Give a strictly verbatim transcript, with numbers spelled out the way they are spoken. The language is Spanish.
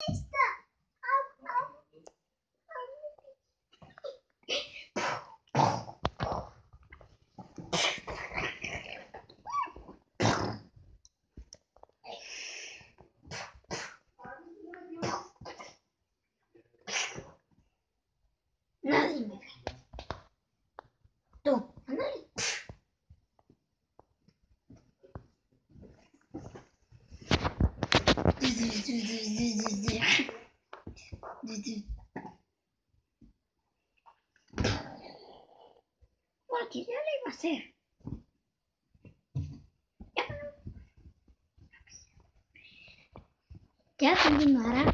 Nadie me ve. Tú, ándale. Porque ya le iba a hacer. Ya continuará